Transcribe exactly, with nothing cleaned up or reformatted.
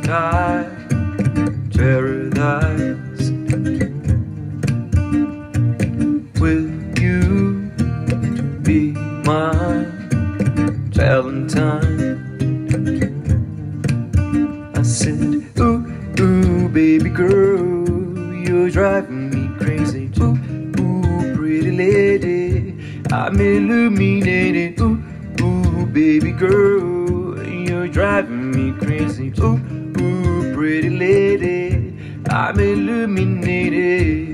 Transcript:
Valentine, paradise. Will you be mine, Valentine? I said, ooh, ooh, baby girl, you're driving me crazy. Ooh, ooh, pretty lady, I'm illuminated. Ooh, ooh, baby girl, you're driving me crazy. Ooh, ooh, pretty lady, I'm illuminated.